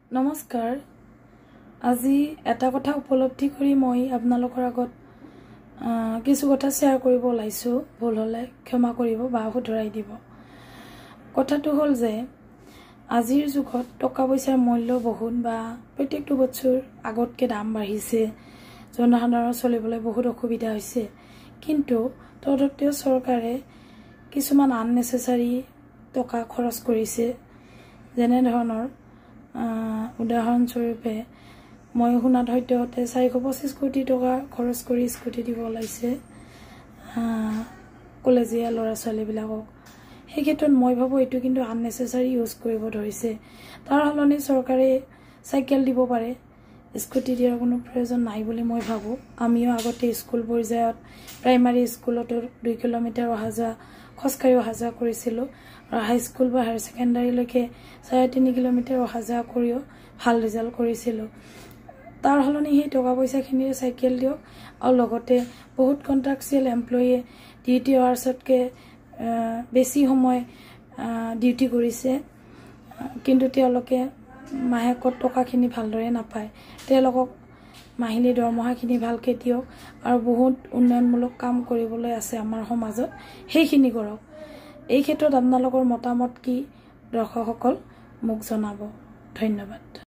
নমস্কাৰ আজি এটা কথা উপলব্ধি কৰি মই আপোনালোকৰ আগত কিছু কথা শেয়াৰ কৰিব লাইছো ভুল হলে ক্ষমা কৰিব বা শুধৰাই দিব কথাটো হল যে আজিৰ যুগত টকা পইচাৰ মূল্য বহুত বা প্ৰত্যেকটো বছৰ আগতকে দাম বাঢ়িছে জনসাধাৰণৰ চলিবলৈ বহুত অসুবিধা হৈছে কিন্তু তদত্তেও চৰকাৰে কিছুমান আননেসেসাৰী টকা খৰচ কৰিছে যেনে ধৰণৰ উদাহৰণ স্বৰূপে মই শুনাত হয়তো 425 কোটি টকা খৰচ কৰি স্কুটি দিব লাইছে কলেজীয়া ল'ৰা ছোৱালী বিলাকক সেই ক্ষেত্ৰত মই ভাবো এটো কিন্তু আননেসেসাৰী ইউজ কৰিব ধৰিছে তাৰ হলনি চৰকাৰে সাইকেল দিব পাৰে স্কুটি দিয়াৰ কোনো প্ৰয়োজন নাই বুলি মই ভাবো আমিও আগতে স্কুল পৰ্যায়ত প্ৰাইমাৰী স্কুলত 2 কিলোমিটাৰ অহা-যোৱা খসকাই অহা-যোৱা কৰিছিলো আৰু হাই স্কুল বা হায়াৰ সেকেন্ডাৰী লৈকে 3.5 কিলোমিটাৰ অহা-যোৱা কৰিও ভাল ৰিজাল্ট কৰিছিলো তাৰ হলনি হে টকা পইচা খিনিৰে সাইকেল দিওক আৰু লগতে বহুত কন্ট্ৰাকচুৱেল এমপ্লয়ি ডিউটি আৱাৰ্ছতকে বেছি সময় ডিউটি কৰিছে কিন্তু তেওঁলোকে মাহেকত টকাখিনি ভালদৰে নাপায় তেওঁলোকক মাহিলী দৰমহাখিনি ভালকে দিওক আৰু বহুত উন্নয়নমূলক কাম কৰিবলৈ আছে আমাৰ সমাজত সেইখিনি কৰক এই ক্ষেত্ৰত আপোনালোকৰ মতামত কি দৰ্শকসকল মোক জনাব ধন্যবাদ।